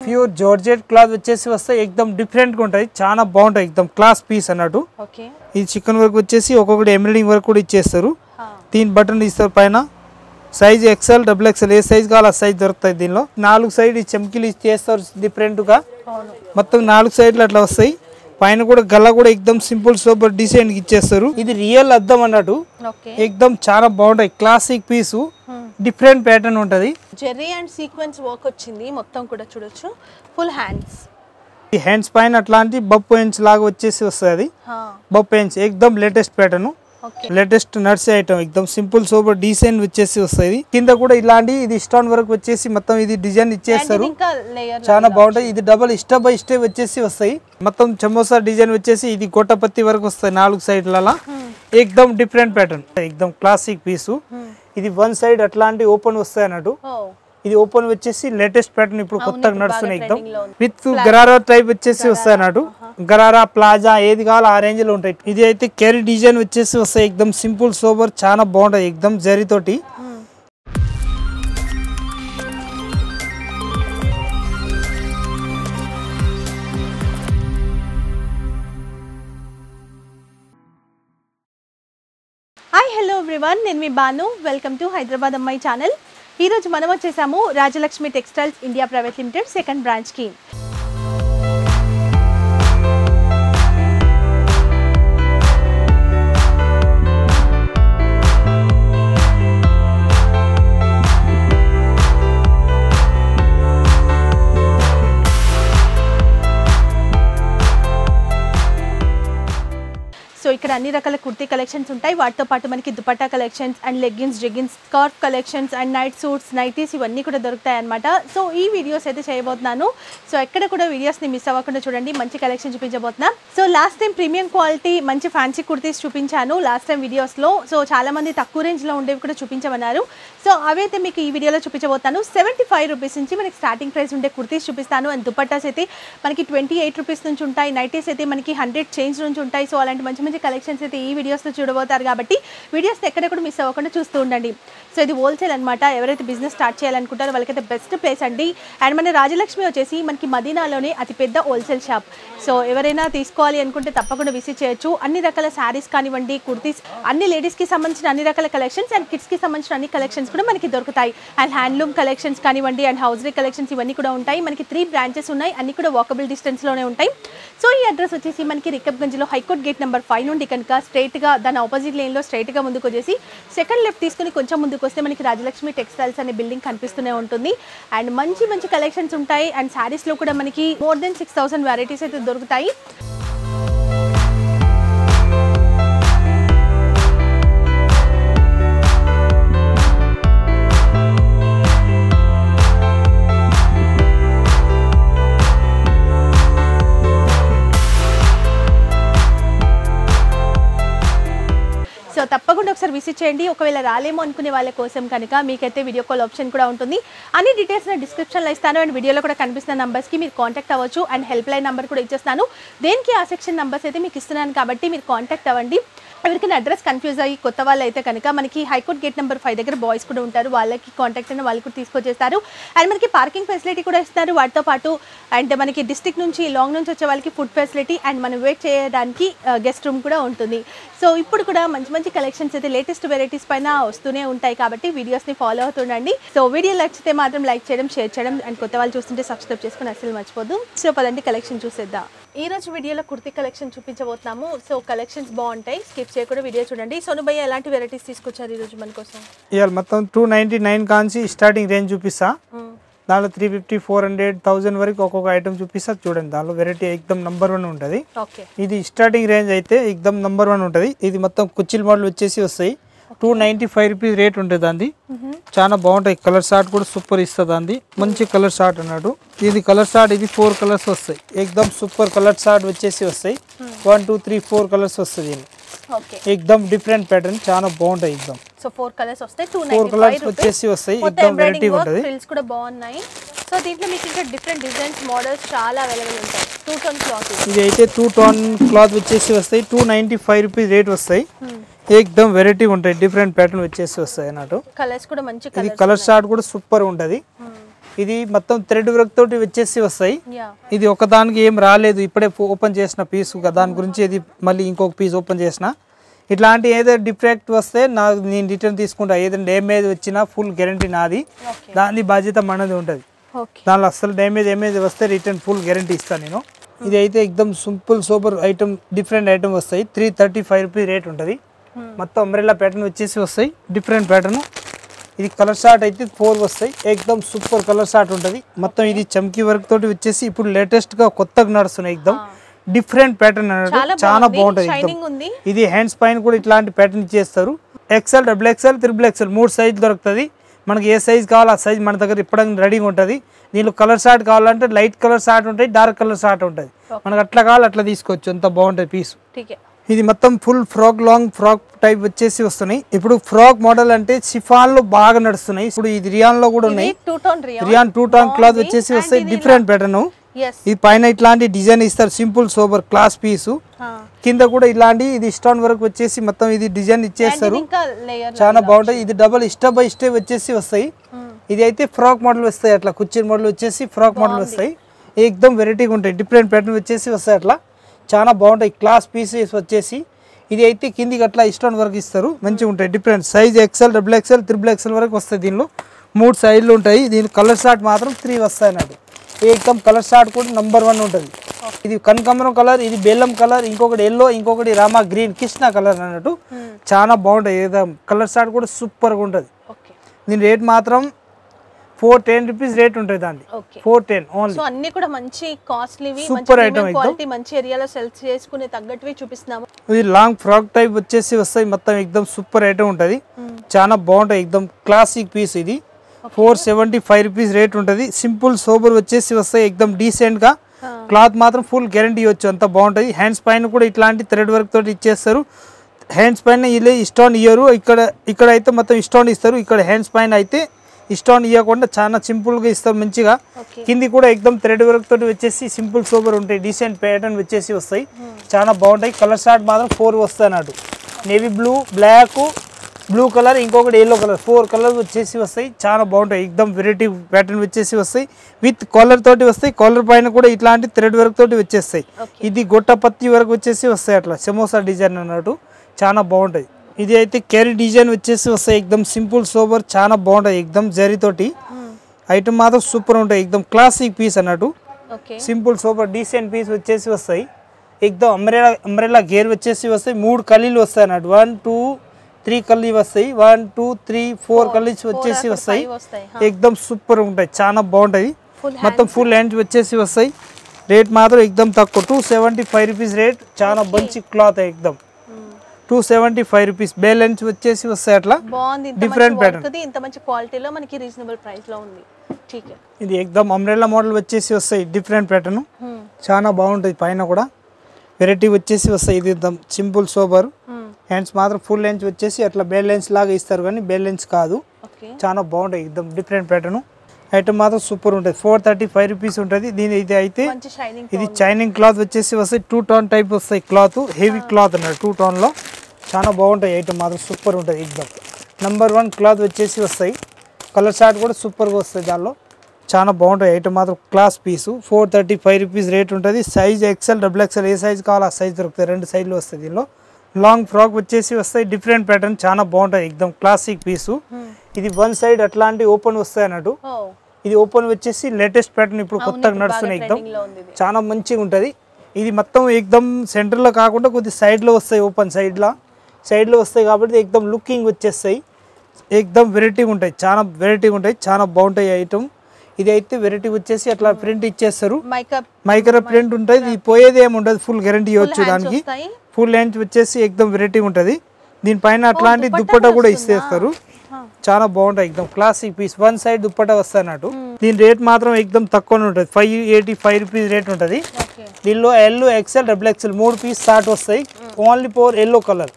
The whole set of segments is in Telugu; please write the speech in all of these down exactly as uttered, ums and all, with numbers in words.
ప్యూర్ జార్జెట్ క్లాత్ వచ్చేసి వస్తాయి ఎక్దమ్ డిఫరెంట్ గా ఉంటాయి చాలా బాగుంటాయి ఎక్దమ్ క్లాస్ పీస్ అన్నట్టు ఓకే ఇది చికెన్ వర్క్ వచ్చేసి ఒక్కొక్కటి ఎంబ్రాయిడింగ్ వర్క్ కూడా ఇచ్చేస్తారు तीन बटन ఇస్తారు పైన సైజ్ ఎక్స్ఎల్ డబుల్ ఎక్స్ఎల్ ఏ సైజ్ కావాలో ఆ సైజ్ దొరుకుతాయి దీనిలో నాలుగు సైడ్ చమ్కీలు ఇచ్చేస్తారు డిఫరెంట్ గా మొత్తం నాలుగు సైడ్లు అట్లా వస్తాయి పైన కూడా గల్ల కూడా ఎక్దమ్ సింపుల్ సూపర్ డిజైన్ ఇచ్చేస్తారు ఇది రియల్ అద్దం అన్నట్టు ఎక్దమ్ చాలా బాగుంటాయి క్లాసిక్ పీసు డిఫరెంట్ ప్యాటర్న్ ఉంటది జెర్రీ అండ్ సీక్వెన్స్ వర్క్ వచ్చింది మొత్తం కూడా చూడొచ్చు ఫుల్ హ్యాండ్స్ ఈ హ్యాండ్స్ పైన అట్లాంటి బప్ పెన్స్ లాగా వచ్చేసి వస్తుంది బప్ పెన్స్ ఎక్దమ్ latest pattern latest nursery item ఎక్దమ్ సింపుల్ సూపర్ డిజైన్ వచ్చేసి వస్తుంది కింద కూడా ఇలాంటి ఇది స్టోన్ వర్క్ వచ్చేసి మొత్తం ఇది డిజైన్ ఇచ్చేస్తారు చాలా బాగుంటాయి ఇది డబల్ స్టెప్ బై స్టెప్ వచ్చేసి వస్తాయి మొత్తం చమోసా డిజైన్ వచ్చేసి ఇది గొట్టపత్తి వరకు వస్తాయి నాలుగు సైడ్ల ఎక్దమ్ డిఫరెంట్ ప్యాటర్న్ ఎక్దమ్ క్లాసిక్ పీసు ఇది వన్ సైడ్ అట్లాంటి ఓపెన్ వస్తాయి అన్నట్టు ఇది ఓపెన్ వచ్చేసి లేటెస్ట్ ప్యాటర్న్ ఇప్పుడు కొత్తగా నడుస్తున్నాయి ఎక్దమ్ విత్ గరారా టైప్ వచ్చేసి వస్తాయి అన్నట్టు గరారా ప్లాజా ఏది కావాలో ఆ రేంజ్ లో ఉంటాయి ఇది అయితే క్యారీ డిజైన్ వచ్చేసి వస్తాయి ఎక్దమ్ సింపుల్ సోబర్ చాలా బాగుంటాయి ఎక్దమ్ జరీ తోటి హాయ్ హలో ఎవ్రీవన్ నేను మీ బాను వెల్కమ్ టు హైదరాబాద్ అమ్మాయి ఛానల్ ఈ రోజు మనం వచ్చేసాము Rajalakshmi textiles India private limited second branch కి సో ఇక్కడ అన్ని రకాల కుర్తీ కలెక్షన్స్ ఉంటాయి వాటితో పాటు మనకి dupatta collections and leggings jeggings scarf collections and night suits nighties ఇవన్నీ కూడా దొరుకుతాయి అన్నమాట సో ఈ వీడియోస్ అయితే చేయబోతున్నాను సో ఎక్కడ కూడా వీడియోస్ని మిస్ అవ్వకుండా చూడండి మంచి కలెక్షన్ చూపించబోతున్నా so last time premium quality మంచి ఫ్యాన్సీ కుర్తీస్ చూపించాను లాస్ట్ టైం వీడియోస్లో సో చాలా మంది తక్కువ రేంజ్లో ఉండేవి కూడా చూపించమన్నారు సో అవైతే మీకు ఈ వీడియోలో చూపించబోతాను సెవెంటీ ఫైవ్ రూపీస్ నుంచి మనకి స్టార్టింగ్ ప్రైస్ ఉండే కుర్తీస్ చూపిస్తాను అండ్ దుపట్టాస్ అయితే మనకి ట్వంటీ ఎయిట్ రూపీస్ నుంచి ఉంటాయి నైటీస్ అయితే మనకి హండ్రెడ్ చేంజ్ నుంచి ఉంటాయి సో అలాంటి మంచి మంచి కలెక్షన్స్ అయితే ఈ వీడియోస్లో చూడబోతారు కాబట్టి వీడియోస్ ఎక్కడ కూడా మిస్ అవ్వకుండా చూస్తూ ఉండండి సో ఇది హోల్సేల్ అనమాట ఎవరైతే బిజినెస్ స్టార్ట్ చేయాలనుకుంటారో వాళ్ళకైతే బెస్ట్ ప్లేస్ అండి అండ్ మన రాజలక్ష్మి వచ్చేసి మనకి మదీనాలోనే అతిపెద్ద హోల్సేల్ షాప్ సో ఎవరైనా తీసుకోవాలి అనుకుంటే తప్పకుండా విజిట్ చేయొచ్చు అన్ని రకాల శారీస్ కానివ్వండి కుర్తీస్ అన్ని లేడీస్కి సంబంధించిన అన్ని రకాల కలెక్షన్స్ అండ్ కిడ్స్కి సంబంధించిన అన్ని కలెక్షన్స్ కూడా మనకి దొరుకుతాయి అండ్ హ్యాండ్లూమ్ కలెక్షన్స్ కానివ్వండి అండ్ హౌస్రీ కలెక్షన్స్ ఇవన్నీ కూడా ఉంటాయి మనకి త్రీ బ్రాంచెస్ ఉన్నాయి అన్ని కూడా వాకబుల్ డిస్టెన్స్లోనే ఉంటాయి సో ఈ అడ్రస్ వచ్చేసి మనకి రికబ్ గంజ్లో హైకోర్ట్ గేట్ నెంబర్ ఫైవ్ నుండి కనుక స్ట్రైట్గా దాని ఆపోజిట్ లేన్లో స్ట్రైట్గా ముందుకు వచ్చేసి సెకండ్ లెఫ్ట్ తీసుకుని కొంచెం ముందుకు వస్తే మనకి రాజలక్ష్మి టెక్స్టైల్స్ అనే బిల్డింగ్ కనిపిస్తూనే ఉంటుంది అండ్ మంచి మంచి కలెక్షన్స్ ఉంటాయి అండ్ శారీస్లో కూడా మనకి more than six thousand varieties అయితే దొరుకుతాయి సో తప్పకుండా ఒకసారి విజిట్ చేయండి ఒకవేళ రాలేమో అనుకునే వాళ్ళ కోసం కనుక మీకైతే వీడియో కాల్ ఆప్షన్ కూడా ఉంటుంది అన్ని డీటెయిల్స్ నేను డిస్క్రిప్షన్లో ఇస్తాను అండ్ వీడియోలో కూడా కనిపిస్తున్న నంబర్స్కి మీరు కాంటాక్ట్ అవ్వచ్చు అండ్ హెల్ప్ లైన్ నెంబర్ కూడా ఇచ్చేస్తాను దేనికి ఆ సెక్షన్ నెంబర్స్ అయితే మీకు ఇస్తున్నాను కాబట్టి మీరు కాంటాక్ట్ అవ్వండి ఎవరికైనా అడ్రస్ కన్ఫ్యూజ్ అయ్యి కొత్త వాళ్ళు అయితే కనుక మనకి హైకోర్ట్ గేట్ నెంబర్ ఫైవ్ దగ్గర బాయ్స్ కూడా ఉంటారు వాళ్ళకి కాంటాక్ట్ అయిన వాళ్ళు కూడా తీసుకొచ్చేస్తారు అండ్ మనకి పార్కింగ్ ఫెసిలిటీ కూడా ఇస్తారు వాటితో పాటు అండ్ మనకి డిస్ట్రిక్ట్ నుంచి లాంగ్ నుంచి వచ్చే వాళ్ళకి ఫుడ్ ఫెసిలిటీ అండ్ మనం వెయిట్ చేయడానికి గెస్ట్ రూమ్ కూడా ఉంటుంది సో ఇప్పుడు కూడా మంచి మంచి కలెక్షన్స్ అయితే లేటెస్ట్ వెరైటీస్ పైన వస్తూనే ఉంటాయి కాబట్టి వీడియోస్ని ఫాలో అవుతుండండి సో వీడియో నచ్చితే మాత్రం లైక్ చేయడం షేర్ చేయడం అండ్ కొత్త వాళ్ళు చూస్తుంటే సబ్స్క్రైబ్ చేసుకుని అసలు మర్చిపోదు సో పదండి కలెక్షన్ చూసేద్దాం ఈ రోజు వీడియోలో కుర్తీ కలెక్షన్ చూపించబోతున్నాము సో కలెక్షన్స్ బాగుంటాయి స్కిప్ చేయకుండా వీడియో చూడండి సోను భయ్య ఎలాంటి వెరైటీస్ తీసుకొచ్చారు ఈ రోజు మన కోసం ఇవాళ మొత్తం టూ నైన్టీ నైన్ కాంచి స్టార్టింగ్ రేంజ్ చూపిస్తా దానిలో three fifty four hundred thousand వరకు ఒక్కొక్క ఐటమ్ చూపిస్తా చూడండి దానిలో వెరైటీ ఎక్దమ్ నంబర్ వన్ ఉంటుంది ఇది స్టార్టింగ్ రేంజ్ అయితే ఎక్దమ్ నంబర్ వన్ ఉంటుంది ఇది మొత్తం కుచ్చిల్ మోడల్ వచ్చేసి వస్తాయి two ninety five rupees rate ఉంటుంది దాన్ని చాలా బాగుంటాయి కలర్ షార్ట్ కూడా సూపర్ ఇస్తుంది దాన్ని మంచి కలర్ షార్ట్ అన్నట్టు ఇది కలర్ షార్ట్ ఇది ఫోర్ కలర్స్ వస్తాయి ఎక్దమ్ సూపర్ కలర్ షార్ట్ వచ్చేసి వస్తాయి one two three four colours వస్తుంది ఎక్దమ్ డిఫరెంట్ ప్యాటర్న్ చాలా బాగుంటాయి ఎక్దమ్ సో ఫోర్ కలర్స్ వస్తాయి ఫోర్ కలర్స్ వచ్చేసి వస్తాయి ఎక్దమ్ వెరైటీ ఉంటుంది ఫ్రిల్స్ కూడా బాగున్నాయి సో దీంట్లో మీకు ఇంకా డిఫరెంట్ డిజైన్స్ మోడల్స్ చాలా అవైలబుల్ ఉంటాయి టూ టోన్ క్లాత్ ఇది అయితే టూ టోన్ క్లాత్ వచ్చేసి వస్తాయి two ninety five rupees rate వస్తాయి ఎక్దమ్ వెరైటీ ఉంటాయి డిఫరెంట్ ప్యాటర్న్ వచ్చేసి వస్తాయి అన్నట్టు కలర్స్ కూడా మంచి ఇది కలర్ షార్ట్ కూడా సూపర్ ఉంటుంది ఇది మొత్తం థ్రెడ్ వర్క్ తోటి వచ్చేసి వస్తాయి ఇది ఒకదానికి ఏం రాలేదు ఇప్పుడే ఓపెన్ చేసిన పీస్ దాని గురించి ఇది మళ్ళీ ఇంకొక పీస్ ఓపెన్ చేసిన ఇట్లాంటి ఏదైనా డిఫెక్ట్ వస్తే నాకు నేను రిటర్న్ తీసుకుంటా ఏదైనా డ్యామేజ్ వచ్చినా ఫుల్ గ్యారంటీ నాది దాని బాధ్యత మనది ఉంటుంది దానిలో అసలు డ్యామేజ్ డ్యామేజ్ వస్తే రిటర్న్ ఫుల్ గ్యారంటీ ఇస్తాను నేను ఇది అయితే ఎక్దమ్ simple super item different item వస్తాయి three thirty five rupees rate ఉంటుంది మొత్తం అంబ్రెల్లా ప్యాటర్న్ వచ్చేసి వస్తాయి డిఫరెంట్ ప్యాటర్న్ ఇది కలర్ షార్ట్ అయితే ఫోర్ వస్తాయి ఎక్దమ్ సూపర్ కలర్ షార్ట్ ఉంటుంది మొత్తం ఇది చమ్కీ వర్క్ తోటి వచ్చేసి ఇప్పుడు లేటెస్ట్గా కొత్తగా నడుస్తున్నాయి ఎక్దమ్ డిఫరెంట్ ప్యాటర్న్ అన్నట్టు చాలా బాగుంటుంది ఇది హ్యాండ్స్ పైన కూడా ఇట్లాంటి ప్యాటర్న్ ఇచ్చేస్తారు XL double XL triple XL మూడు సైజ్ దొరుకుతుంది మనకి ఏ సైజ్ కావాలో ఆ సైజ్ మన దగ్గర ఇప్పటికి రెడీగా ఉంటుంది దీనిలో కలర్ షార్ట్ కావాలంటే లైట్ కలర్ షార్ట్ ఉంటాయి డార్క్ కలర్ షార్ట్ ఉంటుంది మనకు అట్లా కావాలి అట్లా తీసుకోవచ్చు అంత బాగుంటుంది పీస్ ఇది మొత్తం full frock long frock type వచ్చేసి వస్తున్నాయి ఇప్పుడు ఫ్రాక్ మోడల్ అంటే షిఫాన్ లో బాగా నడుస్తున్నాయి ఇప్పుడు ఇది రియాన్ లో కూడా ఉన్నాయి రియాన్ టూ టోన్ క్లాత్ వచ్చేసి వస్తాయి డిఫరెంట్ ప్యాటర్న్ ఈ పైన ఇట్లాంటి డిజైన్ ఇస్తారు సింపుల్ సోబర్ క్లాస్ పీసు కింద కూడా ఇలాంటి ఇది స్టోన్ వర్క్ వచ్చేసి మొత్తం ఇది డిజైన్ ఇచ్చేస్తారు చాలా బాగుంటాయి ఇది డబల్ స్టెప్ బై స్టెప్ వచ్చేసి వస్తాయి ఇది అయితే ఫ్రాక్ మోడల్ వస్తాయి అట్లా కుర్చీన్ మోడల్ వచ్చేసి ఫ్రాక్ మోడల్ వస్తాయి ఎక్దమ్ వెరైటీగా ఉంటాయి డిఫరెంట్ ప్యాటర్న్ వచ్చేసి వస్తాయి అట్లా చాలా బాగుంటాయి క్లాస్ పీసెస్ వచ్చేసి ఇది అయితే కిందికి అట్లా స్టోన్ వర్క్ ఇస్తారు మంచిగా ఉంటాయి different size XL double XL triple XL వరకు వస్తాయి దీనిలో మూడు సైజులు ఉంటాయి దీని కలర్ షార్ట్ మాత్రం త్రీ వస్తాయి అన్నట్టు ఏకదమ్ కలర్ షార్ట్ కూడా నంబర్ వన్ ఉంటుంది ఇది కనకాంబరం కలర్ ఇది బెల్లం కలర్ ఇంకొకటి ఎల్లో ఇంకొకటి రామా గ్రీన్ కృష్ణ కలర్ అన్నట్టు చాలా బాగుంటాయి ఏదైనా కలర్ షార్ట్ కూడా సూపర్గా ఉంటుంది దీని రేట్ మాత్రం ఫోర్ టెన్ రూపీస్ రేట్ ఉంటుంది దాన్ని ఫోర్ టెన్ ఓన్లీ అన్ని కూడా మంచి కాస్ట్లీ సూపర్ ఐటమ్ క్వాలిటీ మంచి ఏరియాలో సెల్ చేసుకునే తగ్గట్టువి చూపిస్తున్నాము ఇది లాంగ్ ఫ్రాక్ టైప్ వచ్చేసి వస్తాయి మొత్తం ఎక్దమ్ సూపర్ ఐటమ్ ఉంటుంది చాలా బాగుంటాయి ఎక్దమ్ క్లాసిక్ పీస్ ఇది four seventy five rupees rate ఉంటుంది సింపుల్ సోబర్ వచ్చేసి వస్తాయి ఎక్దమ్ డీసెంట్ గా క్లాత్ మాత్రం ఫుల్ గ్యారంటీ ఇవ్వచ్చు అంత బాగుంటుంది హ్యాండ్స్ పైన కూడా ఇట్లాంటి థ్రెడ్ వర్క్ తోటి ఇచ్చేస్తారు హ్యాండ్స్ పైన ఇలా స్టోన్ ఇయ్యరు ఇక్కడ ఇక్కడ అయితే మొత్తం స్టోన్ ఇస్తారు ఇక్కడ హ్యాండ్స్ పైన అయితే స్టోన్ ఇవ్వకుండా చాలా సింపుల్ గా ఇస్తారు మంచిగా కింది కూడా ఎక్దమ్ థ్రెడ్ వర్క్ తోటి వచ్చేసి సింపుల్ సోబర్ ఉంటాయి డీసెంట్ ప్యాటర్న్ వచ్చేసి వస్తాయి చాలా బాగుంటాయి కలర్ షార్ట్ మాత్రం ఫోర్ వస్తాయి అన్నట్టు navy blue black blue colour ఇంకొకటి ఎల్లో కలర్ ఫోర్ కలర్ వచ్చేసి వస్తాయి చాలా బాగుంటాయి ఎక్దమ్ వెరైటీ ప్యాటర్న్ వచ్చేసి వస్తాయి విత్ కాలర్ తోటి వస్తాయి కాలర్ పైన కూడా ఇట్లాంటి థ్రెడ్ వర్క్ తోటి వచ్చేస్తాయి ఇది గొట్టపత్తి వరకు వచ్చేసి వస్తాయి అట్లా సమోసా డిజైన్ అన్నట్టు చాలా బాగుంటాయి ఇది అయితే క్యారీ డిజైన్ వచ్చేసి వస్తాయి ఎక్దమ్ సింపుల్ సోబర్ చాలా బాగుంటాయి ఎక్దమ్ జరీ తోటి ఐటమ్ మాత్రం సూపర్ ఉంటాయి ఎక్దమ్ క్లాసిక్ పీస్ అన్నట్టు సింపుల్ సోబర్ డీసెంట్ పీస్ వచ్చేసి వస్తాయి ఎక్దమ్ అంబ్రెలా అంబ్రెలా గేర్ వచ్చేసి వస్తాయి మూడు కలీలు వస్తాయి అన్నట్టు వన్ టూ త్రీ కల్లీ వస్తాయి వన్ టూ త్రీ ఫోర్ కల్లీస్ వచ్చేసి వస్తాయి ఎక్దమ్ సూపర్ ఉంటాయి చాలా బాగుంటాయి మొత్తం ఫుల్ హ్యాండ్స్ వచ్చేసి వస్తాయి రేట్ మాత్రం ఎక్దమ్ తక్కువ two seventy five rupees rate చాలా మంచి క్లాత్ ఎక్దమ్ two seventy five rupees balance వచ్చేసి వస్తాయి అట్లా డిఫరెంట్ ప్యాటర్న్ ఇంత మంచి క్వాలిటీలో మనకి రీజనబుల్ ప్రైస్ లో ఉంది ఇది ఎక్దమ్ అంబ్రెల్లా మోడల్ వచ్చేసి వస్తాయి డిఫరెంట్ ప్యాటర్న్ చాలా బాగుంటుంది పైన కూడా వెరైటీ వచ్చేసి వస్తాయి ఇది సింపుల్ సోబర్ హ్యాండ్స్ మాత్రం ఫుల్ లెన్స్ వచ్చేసి అట్లా బెల్ లెన్స్ లాగా ఇస్తారు కానీ బెల్ లెన్స్ కాదు చాలా బాగుంటాయి ఎక్దమ్ డిఫరెంట్ ప్యాటర్న్ ఐటమ్ మాత్రం సూపర్ ఉంటుంది ఫోర్ థర్టీ ఫైవ్ రూపీస్ ఉంటుంది దీని ఇది అయితే ఇది చైనింగ్ క్లాత్ వచ్చేసి వస్తాయి టూ టోన్ టైప్ వస్తాయి క్లాత్ హెవీ క్లాత్ అన్నారు టూ టోన్ లో చాలా బాగుంటాయి ఐటమ్ మాత్రం సూపర్ ఉంటుంది ఎక్దమ్ నెంబర్ వన్ క్లాత్ వచ్చేసి వస్తాయి కలర్ షార్ట్ కూడా సూపర్గా వస్తాయి దానిలో చాలా బాగుంటాయి ఐటమ్ మాత్రం class piece four thirty five rupees rate ఉంటుంది సైజ్ ఎక్సెల్ డబుల్ ఎక్సెల్ ఏ సైజ్ కావాలో ఆ సైజ్ దొరుకుతాయి రెండు సైజులు వస్తాయి దీనిలో లాంగ్ ఫ్రాక్ వచ్చేసి వస్తాయి డిఫరెంట్ ప్యాటర్న్ చాలా బాగుంటాయి ఎక్దమ్ క్లాసిక్ పీసు ఇది వన్ సైడ్ అట్లాంటి ఓపెన్ వస్తాయి అన్నట్టు ఇది ఓపెన్ వచ్చేసి లేటెస్ట్ ప్యాటర్న్ ఇప్పుడు కొత్తగా నడుస్తున్నాయి ఎక్దమ్ చాలా మంచిగా ఉంటుంది ఇది మొత్తం ఎక్దమ్ సెంటర్లో కాకుండా కొద్ది సైడ్లో వస్తాయి ఓపెన్ సైడ్లో సైడ్లో వస్తాయి కాబట్టి ఎక్దమ్ లుకింగ్ వచ్చేస్తాయి ఎక్దమ్ వెరైటీగా ఉంటాయి చాలా వెరైటీగా ఉంటాయి చాలా బాగుంటాయి ఐటమ్ ఇది అయితే వెరైటీ వచ్చేసి అట్లా ప్రింట్ ఇచ్చేస్తారు మైక్రో ప్రింట్ ఉంటుంది ఇది పోయేది ఏమి ఉండదు ఫుల్ గ్యారంటీ ఇవ్వచ్చు దానికి ఫుల్ లెంత్ వచ్చేసి ఎక్దమ్ వెరైటీ ఉంటుంది దీనిపైన అట్లాంటి దుప్పట్టా కూడా ఇస్తారు చాలా బాగుంటాయి ఎక్దమ్ classic piece one side dupatta వస్తాయి అన్నట్టు దీని రేట్ మాత్రం ఎక్దమ్ తక్కువనే ఉంటుంది five eighty five rupees rate ఉంటుంది దీనిలో ఎల్లో ఎక్సెల్ డబుల్ ఎక్సెల్ మూడు పీస్ స్టార్ట్ వస్తాయి only four yellow colour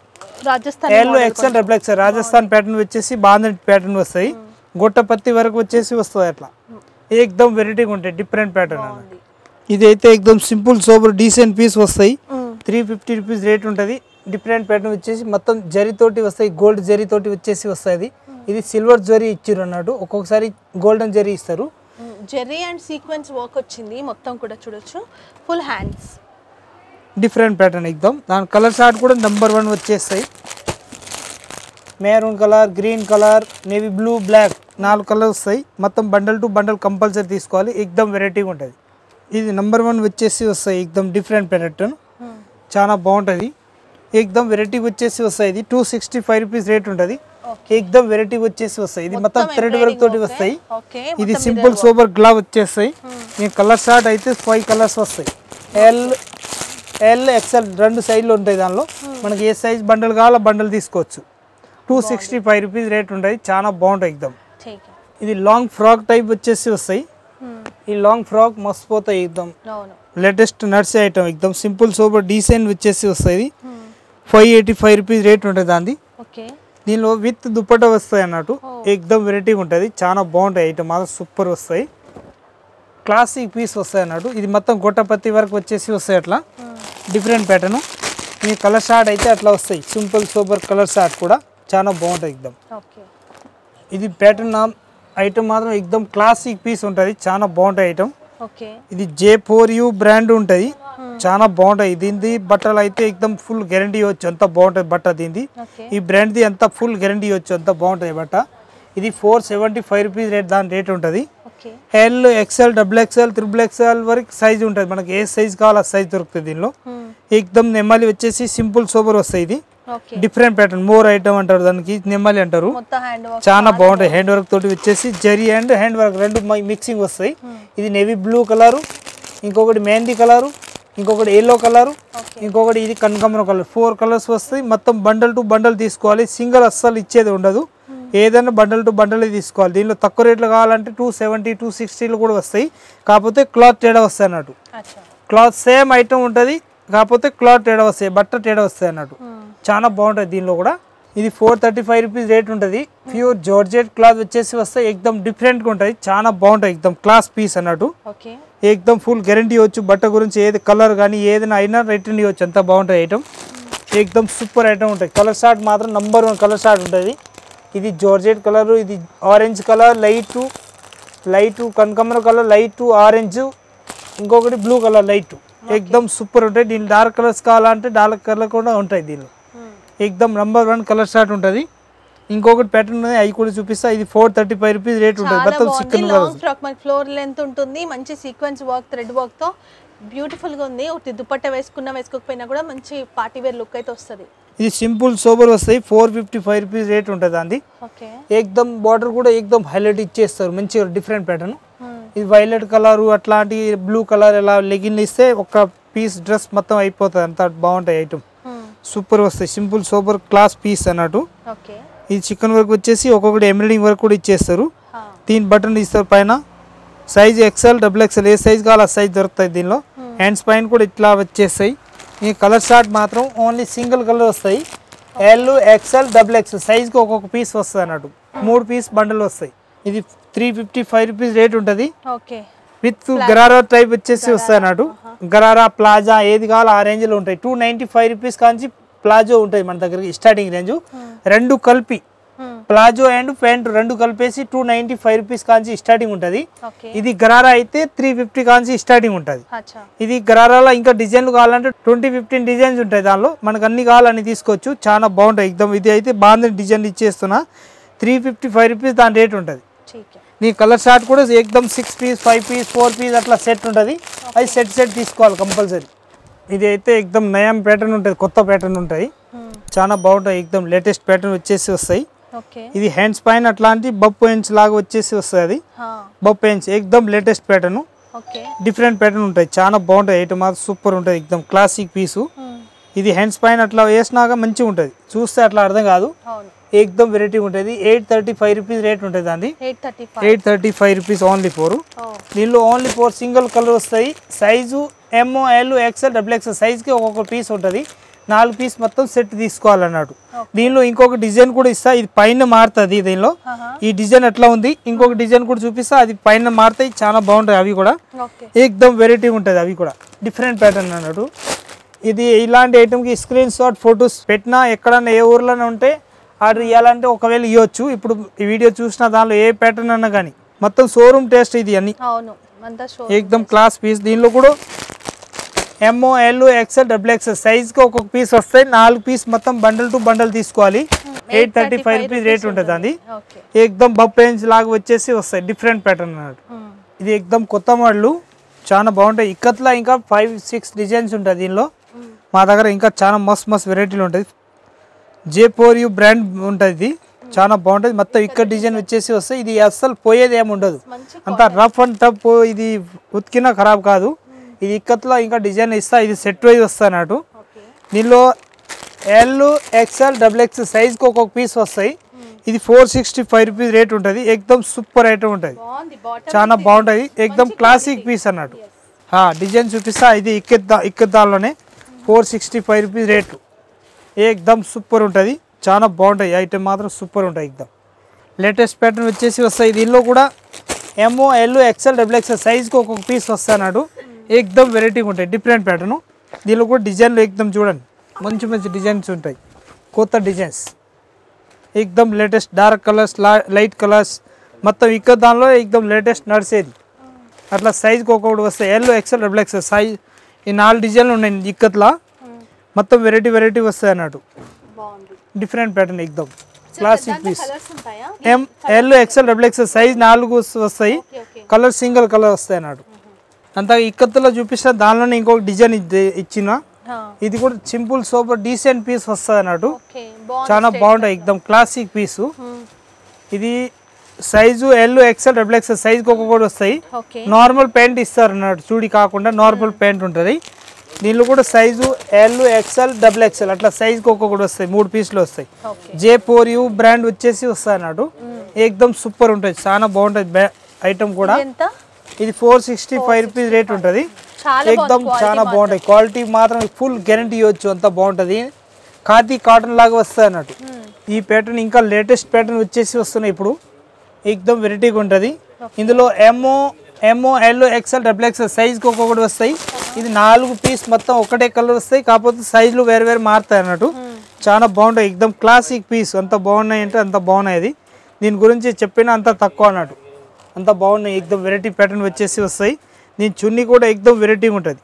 yellow XL double XL Rajasthan pattern వచ్చేసి బాంధన్ ప్యాటర్న్ వస్తాయి గొట్టపత్తి వరకు వచ్చేసి వస్తాయి అట్లా ఎక్దమ్ వెరైటీగా ఉంటాయి డిఫరెంట్ ప్యాటర్న్ అన్నట్టు ఇది అయితే ఎక్దమ్ సింపుల్ సోబర్ డీసెంట్ పీస్ వస్తాయి త్రీ ఫిఫ్టీ రూపీస్ రేట్ ఉంటుంది డిఫరెంట్ ప్యాటర్న్ వచ్చేసి మొత్తం జరీతోటి వస్తాయి గోల్డ్ జరీతోటి వచ్చేసి వస్తుంది ఇది సిల్వర్ జరీ ఇచ్చారు అన్నట్టు ఒక్కొక్కసారి గోల్డెన్ జరీ ఇస్తారు జెర్రీ అండ్ సీక్వెన్స్ వర్క్ వచ్చింది మొత్తం కూడా చూడొచ్చు ఫుల్ హ్యాండ్స్ డిఫరెంట్ ప్యాటర్న్ ఎక్దమ్ దాని కలర్ చార్ట్ కూడా నెంబర్ వన్ వచ్చేస్తాయి maroon colour green colour navy blue black నాలుగు కలర్స్ వస్తాయి మొత్తం బండల్ టు బండల్ కంపల్సరీ తీసుకోవాలి ఎక్దమ్ వెరైటీగా ఉంటుంది ఇది నెంబర్ వన్ వచ్చేసి వస్తాయి ఎక్దమ్ డిఫరెంట్ ప్యాటర్న్ చాలా బాగుంటుంది ఎక్దమ్ వెరైటీ వచ్చేసి వస్తాయి ఇది two sixty five rupees rate ఉంటుంది ఎక్దమ్ వెరైటీ వచ్చేసి వస్తాయి ఇది మొత్తం థ్రెడ్ వర్క్ తోటి వస్తాయి ఇది సింపుల్ సూపర్ గ్లా వచ్చేస్తాయి ఈ కలర్ చార్ట్ అయితే ఫైవ్ కలర్స్ వస్తాయి ఎల్ ఎల్ ఎక్స్ఎల్ రెండు సైజులు ఉంటాయి దానిలో మనకి ఏ సైజ్ బండల్ కావాలో బండల్ తీసుకోవచ్చు two sixty five rupees rate ఉంటుంది చాలా బాగుంటుంది ఎక్దమ్ ఇది లాంగ్ ఫ్రాక్ టైప్ వచ్చేసి వస్తాయి ఈ లాంగ్ ఫ్రాక్ మస్తు పోతాయి ఎక్దమ్ లేటెస్ట్ నర్సీ ఐటమ్ ఎక్దమ్ సింపుల్ సూపర్ డీసెంట్ వచ్చేసి వస్తాయి five eighty five rupees rate ఉంటుంది దాన్ని దీనిలో విత్ దుప్పట్టా వస్తాయి అన్నట్టు ఎక్దమ్ వెరైటీగా ఉంటుంది చాలా బాగుంటాయి ఐటమ్ మాత్రం సూపర్ వస్తాయి క్లాసిక్ పీస్ వస్తాయి అన్నట్టు ఇది మొత్తం గొట్టపత్తి వరకు వచ్చేసి వస్తాయి అట్లా డిఫరెంట్ ప్యాటర్న్ ఈ కలర్ షార్ట్ అయితే అట్లా వస్తాయి సింపుల్ సూపర్ కలర్ షార్ట్ కూడా చాలా బాగుంటుంది ఎక్దమ్ ఇది ప్యాటర్న్ ఐటమ్ మాత్రం ఎక్దమ్ క్లాసిక్ పీస్ ఉంటుంది చాలా బాగుంటాయి ఐటమ్ ఇది జే ఫోర్ యూ బ్రాండ్ ఉంటుంది చాలా బాగుంటాయి దీనిది బట్టలు అయితే ఎక్దమ్ ఫుల్ గ్యారంటీ ఇవ్వచ్చు అంత బాగుంటుంది బట్ట దీనిది ఈ బ్రాండ్ది అంతా ఫుల్ గ్యారంటీ ఇవ్వచ్చు అంత బాగుంటుంది బట్ట ఇది four seventy five rupees rate దాని రేట్ ఉంటుంది L XL double XL triple XL వరకు సైజ్ ఉంటుంది మనకి ఏ సైజ్ కావాలో ఆ సైజ్ దొరుకుతుంది దీనిలో ఎక్దమ్ నెమ్మలి వచ్చేసి సింపుల్ సూపర్ వస్తాయి ఇది డిఫరెంట్ ప్యాటర్న్ మోర్ ఐటమ్ అంటారు దానికి నెమ్మలి అంటారు చాలా బాగుంటాయి హ్యాండ్ వర్క్ తోటి వచ్చేసి జరీ అండ్ హ్యాండ్ వర్క్ రెండు మిక్సింగ్ వస్తాయి ఇది నేవీ బ్లూ కలరు ఇంకొకటి మెహందీ కలరు ఇంకొకటి ఎల్లో కలరు ఇంకొకటి ఇది కనకాంబరం కలర్ ఫోర్ కలర్స్ వస్తాయి మొత్తం బండల్ టు బండల్ తీసుకోవాలి సింగిల్ అస్సలు ఇచ్చేది ఉండదు ఏదైనా బండల్ టు బండల్ తీసుకోవాలి దీనిలో తక్కువ రేట్లు కావాలంటే టూ సెవెంటీ టూ సిక్స్టీలు కూడా వస్తాయి కాకపోతే క్లాత్ తేడా వస్తాయి అన్నట్టు క్లాత్ సేమ్ ఐటమ్ ఉంటుంది కాకపోతే క్లాత్ తేడా వస్తాయి బట్ట తేడా వస్తాయి అన్నట్టు చాలా బాగుంటుంది దీనిలో కూడా ఇది four thirty five rupees rate ఉంటుంది ప్యూర్ జార్జెట్ క్లాత్ వచ్చేసి వస్తాయి ఎక్దమ్ డిఫరెంట్గా ఉంటుంది చాలా బాగుంటుంది ఎక్దమ్ క్లాస్ పీస్ అన్నట్టు ఎక్దమ్ ఫుల్ గ్యారంటీ ఇవ్వచ్చు బట్ట గురించి ఏది కలర్ కానీ ఏదైనా అయినా రిటర్న్ ఇవ్వచ్చు అంత బాగుంటుంది ఐటమ్ ఎక్దమ్ సూపర్ ఐటమ్ ఉంటుంది కలర్ షార్ట్ మాత్రం నంబర్ వన్ కలర్ షార్ట్ ఉంటుంది ఇది జార్జెట్ కలర్ ఇది ఆరెంజ్ కలర్ లైట్ లైట్ కనకాంబరం కలర్ లైట్ ఆరెంజ్ ఇంకొకటి బ్లూ కలర్ లైట్ ఎక్దమ్ సూపర్ ఉంటాయి దీని డార్క్ కలర్స్ కావాలంటే డార్క్ కలర్ కూడా ఉంటాయి దీనిలో ఎక్దమ్ నంబర్ వన్ కలర్ షార్ట్ ఉంటుంది ఇంకొకటి ప్యాటర్న్ ఉంది అవి కూడా చూపిస్తా ఇది four thirty five rupees rate ఉంటుంది మొత్తం చికెన్ ఫ్లోర్ లెంత్ ఉంటుంది మంచి సీక్వెన్స్ వర్క్ థ్రెడ్ వర్క్ తో బ్యూటిఫుల్ గా ఉంది ఒకటి దుపట్టా వేసుకున్నా వేసుకోకపోయినా కూడా మంచి పార్టీ వేర్ లుక్ అయితే వస్తుంది ఇది సింపుల్ సోబర్ వస్తాయి four fifty five rupees rate ఉంటుంది అంది ఎక్దమ్ బార్డర్ కూడా ఎక్దమ్ హైలైట్ ఇచ్చేస్తారు మంచిగా డిఫరెంట్ ప్యాటర్న్ ఇది వైలెట్ కలర్ అట్లాంటి బ్లూ కలర్ ఇలా లెగిన్ ఇస్తే ఒక పీస్ డ్రెస్ మొత్తం అయిపోతుంది అంత బాగుంటాయి ఐటమ్ సూపర్ వస్తాయి సింపుల్ సూపర్ క్లాస్ పీస్ అన్నట్టు ఇది చికెన్ వర్క్ వచ్చేసి ఒక్కొక్కటి ఎంబ్రాయిడింగ్ వర్క్ కూడా ఇచ్చేస్తారు తీన్ బటన్ ఇస్తారు పైన సైజ్ ఎక్స్ఎల్ డబుల్ ఎక్స్ఎల్ ఏ సైజ్ కావాలి ఆ సైజ్ దొరుకుతాయి దీనిలో హ్యాండ్స్ పైన కూడా ఇట్లా వచ్చేస్తాయి ఈ కలర్ షార్ట్ మాత్రం ఓన్లీ సింగిల్ కలర్ వస్తాయి ఎల్ ఎక్స్ఎల్ డబుల్ ఎక్స్ఎల్ సైజ్కి ఒక్కొక్క పీస్ వస్తుంది అన్నట్టు మూడు పీస్ బండలు వస్తాయి ఇది three fifty five rupees rate ఉంటుంది విత్ గరారా టైప్ వచ్చేసి వస్తాయి అన్నట్టు గరారా ప్లాజా ఏది కావాలో ఆ రేంజ్లో ఉంటాయి టూ నైంటీ ఫైవ్ రూపీస్ కాంచి ప్లాజో ఉంటాయి మన దగ్గర స్టార్టింగ్ రేంజ్ రెండు కలిపి ప్లాజో అండ్ ప్యాంట్ రెండు కలిపేసి టూ నైంటీ ఫైవ్ రూపీస్ కాంచి స్టార్టింగ్ ఉంటుంది ఇది గరారా అయితే త్రీ ఫిఫ్టీ కాంచి స్టార్టింగ్ ఉంటుంది ఇది గరారాలో ఇంకా డిజైన్లు కావాలంటే ట్వంటీ ఫిఫ్టీన్ డిజైన్స్ ఉంటాయి దానిలో మనకు అన్ని కావాలని తీసుకోవచ్చు చాలా బాగుంటాయి ఎక్దమ్ ఇది అయితే బాగుంది డిజైన్ ఇచ్చేస్తున్నా త్రీ ఫిఫ్టీ ఫైవ్ రూపీస్ దాని రేట్ ఉంటుంది నీ కలర్ షార్ట్ కూడా ఎక్దమ్ six piece five piece four piece అట్లా సెట్ ఉంటుంది అది సెట్ సెట్ తీసుకోవాలి కంపల్సరీ ఇది అయితే ఎక్దమ్ నయం ప్యాటర్న్ ఉంటుంది కొత్త ప్యాటర్న్ ఉంటాయి చాలా బాగుంటాయి ఎక్దమ్ లేటెస్ట్ ప్యాటర్న్ వచ్చేసి వస్తాయి ఇది హ్యాండ్స్ పైన అట్లాంటి బప్ ఇంచ్ లాగా వచ్చేసి వస్తుంది అది బప్ ఇంచ్ ఎక్దమ్ లేటెస్ట్ ప్యాటర్న్ డిఫరెంట్ ప్యాటర్న్ ఉంటాయి చాలా బాగుంటాయి ఐటమ్ మాత్రం సూపర్ ఉంటుంది ఎక్దమ్ క్లాసిక్ పీసు ఇది హ్యాండ్స్ పైన అట్లా వేసినాక మంచిగా ఉంటుంది చూస్తే అట్లా అర్థం కాదు ఎక్దమ్ వెరైటీ ఉంటుంది eight thirty five rupees rate ఉంటుంది దాన్ని eight thirty five rupees only four దీనిలో ఓన్లీ ఫోర్ సింగిల్ కలర్ వస్తాయి సైజు ఎంఓ ఎల్ ఎక్స్ఎల్ డబుల్ ఎక్స్ఎల్ సైజ్కి ఒక్కొక్క పీస్ ఉంటుంది నాలుగు పీస్ మొత్తం సెట్ తీసుకోవాలన్నాడు దీనిలో ఇంకొక డిజైన్ కూడా ఇస్తా ఇది పైన మారుతుంది దీనిలో ఈ డిజైన్ ఎట్లా ఉంది ఇంకొక డిజైన్ కూడా చూపిస్తా అది పైన మారుతాయి చాలా బాగుంటాయి అవి కూడా ఎక్దమ్ వెరైటీ ఉంటుంది అవి కూడా డిఫరెంట్ ప్యాటర్న్ అన్నట్టు ఇది ఇలాంటి ఐటమ్కి స్క్రీన్ షాట్ ఫొటోస్ పెట్టినా ఎక్కడన్నా ఏ ఊర్లోనే ఉంటే ఆర్డర్ ఇవ్వాలంటే ఒకవేళ ఇవ్వచ్చు ఇప్పుడు ఈ వీడియో చూసిన దానిలో ఏ ప్యాటర్న్ అన్నా కానీ మొత్తం షోరూమ్ టేస్ట్ ఇది అన్ని అవును అంతా షోరూమ్ ఏకదమ్ క్లాస్ పీస్ దీనిలో కూడా M O L X L double X L size కి ఒక్కొక్క పీస్ వస్తాయి నాలుగు పీస్ మొత్తం బండల్ టు బండల్ తీసుకోవాలి eight thirty five rupees rate ఉంటుంది అది ఏకదమ్ బప్ రేంజ్ లాగా వచ్చేసి వస్తాయి డిఫరెంట్ ప్యాటర్న్ అన్నట్టు ఇది ఏకదమ్ కొత్త మోడల్ చాలా బాగుంటాయి ఇక్కత్లా ఇంకా ఫైవ్ సిక్స్ డిజైన్స్ ఉంటాయి దీనిలో మా దగ్గర ఇంకా చాలా మస్త్ మస్త్ వెరైటీలు ఉంటుంది జే ఫోర్ యూ బ్రాండ్ ఉంటుంది ఇది చాలా బాగుంటుంది మొత్తం ఇక్కడ డిజైన్ వచ్చేసి వస్తాయి ఇది అస్సలు పోయేది ఏమి ఉండదు అంత రఫ్ అండ్ టఫ్ ఇది ఉతికినా ఖరాబ్ కాదు ఇది ఇక్కత్లో ఇంకా డిజైన్ ఇస్తా ఇది సెట్ వైజ్ వస్తా అన్నట్టు దీనిలో ఎల్ ఎక్స్ఎల్ డబుల్ ఎక్స్ సైజ్కి ఒక్కొక్క పీస్ వస్తాయి ఇది four sixty five rupees rate ఉంటుంది ఏకదమ్ సూపర్ ఐటమ్ ఉంటుంది చాలా బాగుంటుంది ఏకదమ్ క్లాసిక్ పీస్ అన్నట్టు డిజైన్ చూపిస్తా ఇది ఇక్కెద్దా ఇక్కెద్దాల్లోనే four sixty five rupees rate ఏకదమ్ సూపర్ ఉంటుంది చాలా బాగుంటాయి ఐటమ్ మాత్రం సూపర్ ఉంటాయి ఏకదమ్ లేటెస్ట్ ప్యాటర్న్ వచ్చేసి వస్తాయి దీనిలో కూడా ఎంఓ ఎల్ ఎక్స్ఎల్ డబుల్ ఎక్స్ఎల్ సైజ్కి ఒక్కొక్క పీస్ వస్తాయి అన్నాడు ఏకదమ్ వెరైటీగా ఉంటాయి డిఫరెంట్ ప్యాటర్ను దీనిలో కూడా డిజైన్లు ఏకదమ్ చూడండి మంచి మంచి డిజైన్స్ ఉంటాయి కొత్త డిజైన్స్ ఏకదమ్ latest dark colours light colours మొత్తం ఇక్కడ దానిలో ఏకదమ్ లేటెస్ట్ నడిచేది అట్లా సైజ్కి ఒక్కొక్కటి వస్తాయి L XL double XL size ఈ నాలుగు డిజైన్లు ఉన్నాయి ఇక్కత్లా మొత్తం వెరైటీ వెరైటీ వస్తాయి అన్నట్టు డిఫరెంట్ ప్యాటర్న్ ఏకదమ్ classic piece M L XL double XL size నాలుగు వస్తాయి కలర్ సింగిల్ కలర్ వస్తాయి అన్నట్టు అంతా ఇక్కత్తులో చూపిస్తే దానిలోనే ఇంకొక డిజైన్ ఇచ్చిన ఇది కూడా సింపుల్ సూపర్ డీసెంట్ పీస్ వస్తుంది అన్నట్టు చాలా బాగుంటాయి ఏకదమ్ క్లాసిక్ పీసు ఇది size L XL double XL సైజ్కి ఒక్కొక్కటి వస్తాయి నార్మల్ ప్యాంట్ ఇస్తారు అన్నట్టు చూడి కాకుండా నార్మల్ ప్యాంట్ ఉంటుంది దీనిలో కూడా size L XL double XL అట్లా సైజ్కి ఒక్కొక్కటి వస్తాయి మూడు పీసులు వస్తాయి జే ఫోర్ యూ బ్రాండ్ వచ్చేసి వస్తాయి అన్నట్టు ఏకదమ్ సూపర్ ఉంటుంది చాలా బాగుంటుంది ఐటమ్ కూడా ఇది four sixty five rupees rate ఉంటుంది ఏకదమ్ చాలా బాగుంటాయి క్వాలిటీ మాత్రం ఫుల్ గ్యారంటీ ఇవ్వచ్చు అంత బాగుంటుంది ఖాదీ కాటన్ లాగా వస్తాయి అన్నట్టు ఈ ప్యాటర్న్ ఇంకా లేటెస్ట్ ప్యాటర్న్ వచ్చేసి వస్తున్నాయి ఇప్పుడు ఏకదమ్ వెరైటీగా ఉంటుంది ఇందులో ఎంఓ ఎంఓ ఎల్ ఎక్స్ఎల్ డబుల్ ఎక్స్ఎల్ సైజ్కి ఒక్కొక్కటి వస్తాయి ఇది నాలుగు పీస్ మొత్తం ఒకటే కలర్ వస్తాయి కాకపోతే సైజులు వేరు వేరు మారుతాయి అన్నట్టు చాలా బాగుంటాయి ఏకదమ్ క్లాసిక్ పీస్ అంత బాగున్నాయి అంటే అంత బాగున్నాయి అది దీని గురించి చెప్పినా అంత తక్కువ అన్నట్టు అంత బాగున్నాయి ఏకదమ్ వెరైటీ ప్యాటర్న్ వచ్చేసి వస్తాయి దీని చున్నీ కూడా ఏకదమ్ వెరైటీగా ఉంటుంది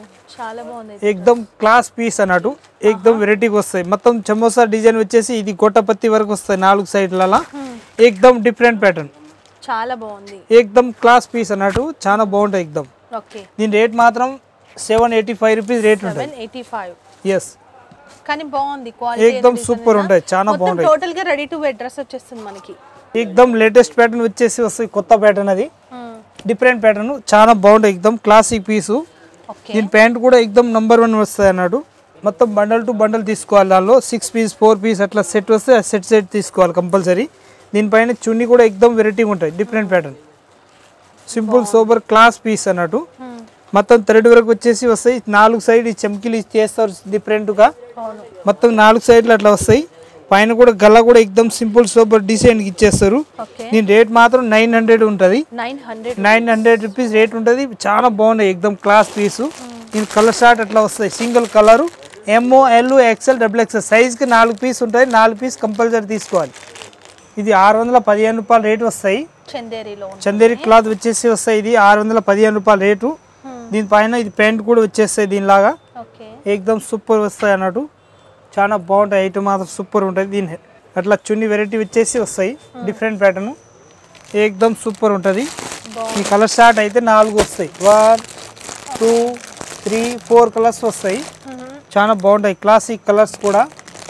ఏకదమ్ క్లాస్ పీస్ అన్నట్టు ఏకదమ్ వెరైటీగా వస్తాయి మొత్తం చమోసా డిజైన్ వచ్చేసి ఇది గొట్టపత్తి వరకు వస్తాయి నాలుగు సైడ్లలో ఏకదమ్ డిఫరెంట్ ప్యాటర్న్ చాలా బాగుంది ఏకదమ్ క్లాస్ పీస్ అన్నట్టు చాలా బాగుంటాయి ఏకదమ్ దీని రేట్ మాత్రం seven eighty five rupees rate ఉంటుంది ఎస్ కానీ బాగుంది క్వాలిటీ ఏకదమ్ సూపర్ ఉంటాయి చాలా బాగుంటాయి టోటల్ గా రెడీ టు వేర్ డ్రెస్ వచ్చేస్తుంది మనకి ఏకదమ్ లేటెస్ట్ ప్యాటర్న్ వచ్చేసి వస్తాయి కొత్త ప్యాటర్న్ అది డిఫరెంట్ ప్యాటర్న్ చాలా బాగుంటాయి ఏకదమ్ క్లాసిక్ పీసు దీని ప్యాంట్ కూడా ఏకదమ్ నంబర్ వన్ వస్తాయి అన్నాడు మొత్తం బండల్ టు బండల్ తీసుకోవాలి దానిలో సిక్స్ పీస్ ఫోర్ పీస్ అట్లా సెట్ వస్తే సెట్ సెట్ తీసుకోవాలి కంపల్సరీ దీనిపైన చున్నీ కూడా ఏకదమ్ వెరైటీగా ఉంటాయి different pattern simple super class piece అన్నట్టు మొత్తం థ్రెడ్ వరకు వచ్చేసి వస్తాయి నాలుగు సైడ్ ఈ చమ్కీలు చేస్తారు డిఫరెంట్గా మొత్తం నాలుగు సైడ్లు అట్లా వస్తాయి పైన కూడా గల్ల కూడా ఏకదమ్ సింపుల్ సూపర్ డిజైన్ ఇచ్చేస్తారు దీని రేట్ మాత్రం నైన్ హండ్రెడ్ ఉంటుంది నైన్ హండ్రెడ్ రూపీస్ రేట్ ఉంటుంది చాలా బాగున్నాయి ఏకదమ్ క్లాస్ పీసు దీని కలర్ షార్ట్ అట్లా వస్తాయి సింగిల్ కలరు ఎంఓ ఎల్ ఎక్స్ఎల్ డబుల్ ఎక్స్ఎల్ సైజ్కి నాలుగు పీస్ ఉంటాయి నాలుగు పీస్ కంపల్సరీ తీసుకోవాలి ఇది ఆరు వందల పదిహేను రూపాయలు రేటు వస్తాయి చందేరి క్లాత్ వచ్చేసి వస్తాయి ఇది ఆరు వందల పదిహేను రూపాయలు రేటు దీనిపైన ఇది ప్యాంట్ కూడా వచ్చేస్తాయి దీనిలాగా ఏకదమ్ సూపర్ వస్తాయి అన్నట్టు చాలా బాగుంటాయి ఐటమ్ మాత్రం సూపర్ ఉంటుంది దీని అట్లా చున్నీ వెరైటీ వచ్చేసి వస్తాయి డిఫరెంట్ ప్యాటర్న్ ఏకదమ్ సూపర్ ఉంటుంది ఈ కలర్ షార్ట్ అయితే నాలుగు వస్తాయి one two three four colours వస్తాయి చాలా బాగుంటాయి క్లాసిక్ కలర్స్ కూడా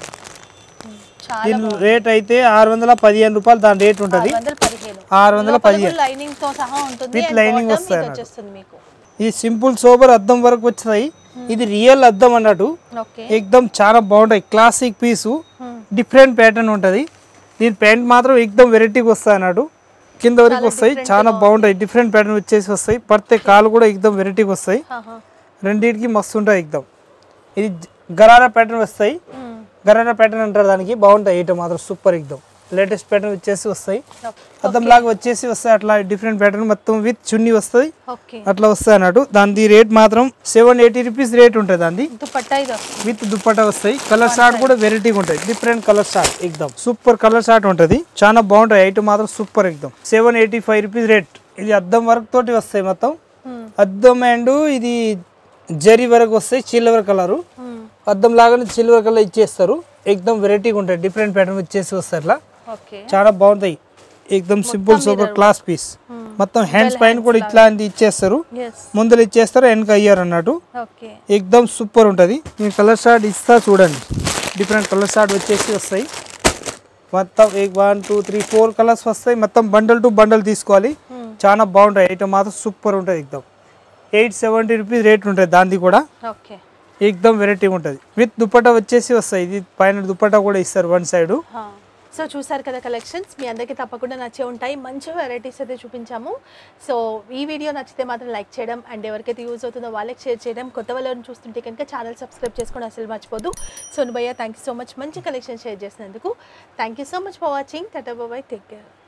దీని రేట్ అయితే ఆరు వందల పదిహేను రూపాయలు దాని రేట్ ఉంటుంది ఆరు వందల పదిహేను విత్ లైనింగ్ వస్తాయి ఇది సింపుల్ సోబర్ అద్దం వరకు వచ్చాయి ఇది రియల్ అద్దం అన్నట్టు ఏకదమ్ చాలా బాగుంటాయి క్లాసిక్ పీసు డిఫరెంట్ ప్యాటర్న్ ఉంటుంది దీని ప్యాంట్ మాత్రం ఏకదమ్ వెరైటీగా వస్తాయి అన్నట్టు కింద వరకు వస్తాయి చాలా బాగుంటాయి డిఫరెంట్ ప్యాటర్న్ వచ్చేసి వస్తాయి పడితే కాలు కూడా ఏకదమ్ వెరైటీగా వస్తాయి రెండింటికి మస్తు ఉంటాయి ఏకదమ్ ఇది గరారా ప్యాటర్న్ వస్తాయి గరారా ప్యాటర్న్ అంటారు దానికి బాగుంటాయి ఐటమ్ మాత్రం సూపర్ ఏకదమ్ లేటెస్ట్ ప్యాటర్న్ వచ్చేసి వస్తాయి అద్దం లాగా వచ్చేసి వస్తాయి అట్లా డిఫరెంట్ ప్యాటర్న్ మొత్తం విత్ చున్నీ వస్తుంది అట్లా వస్తాయి అన్నట్టు దాని రేట్ మాత్రం సెవెన్ ఎయిటీ రూపీస్ రేట్ ఉంటుంది దాన్ని విత్ దుపట్టా వస్తాయి కలర్ షార్ట్ కూడా వెరైటీగా ఉంటాయి డిఫరెంట్ కలర్ షార్ట్ ఎక్దమ్ సూపర్ కలర్ షార్ట్ ఉంటుంది చాలా బాగుంటాయి ఐటమ్ మాత్రం సూపర్ ఎక్దమ్ seven eighty five rupees rate ఇది అద్దం వర్క్ తోటి వస్తాయి మొత్తం అద్దం అండ్ ఇది జరీ వరకు వస్తాయి సిల్వర్ కలర్ అద్దం లాగానే సిల్వర్ కలర్ ఇచ్చేస్తారు ఎక్దమ్ వెరైటీగా ఉంటాయి డిఫరెంట్ ప్యాటర్న్ వచ్చేసి వస్తాయి అట్లా చాలా బాగుంటాయి ఎక్దమ్ సింపుల్ సూపర్ క్లాస్ పీస్ మొత్తం హ్యాండ్స్ పైన కూడా ఇట్లాంటి ఇచ్చేస్తారు ముందర ఇచ్చేస్తారు వెనక అయ్యారు అన్నట్టు ఎక్దమ్ సూపర్ ఉంటుంది నేను కలర్ షార్ట్ ఇస్తా చూడండి డిఫరెంట్ కలర్ షార్ట్ వచ్చేసి వస్తాయి మొత్తం one two three four colours వస్తాయి మొత్తం బండల్ టు బండల్ తీసుకోవాలి చాలా బాగుంటాయి ఐటమ్ మాత్రం సూపర్ ఉంటుంది ఎక్దమ్ ఎయిట్ సెవెంటీ రూపీస్ రేట్ ఉంటుంది దాన్ని కూడా ఎక్దమ్ వెరైటీ ఉంటుంది విత్ దుపట్టా వచ్చేసి వస్తాయి ఇది పైన దుపట్టా కూడా ఇస్తారు వన్ సైడ్ సో చూసారు కదా కలెక్షన్స్ మీ అందరికీ తప్పకుండా నచ్చే ఉంటాయి మంచి వెరైటీస్ అయితే చూపించాము సో ఈ వీడియో నచ్చితే మాత్రం లైక్ చేయడం అండ్ ఎవరికైతే యూజ్ అవుతుందో వాళ్ళకి షేర్ చేయడం కొత్త వాళ్ళని చూస్తుంటే కనుక ఛానల్ సబ్స్క్రైబ్ చేసుకొని అసలు మర్చిపోదు సోను భయ్య థ్యాంక్ యూ సో మచ్ మంచి కలెక్షన్ షేర్ చేసినందుకు thank you so much for watching టాటా బాయ్ టేక్ కేర్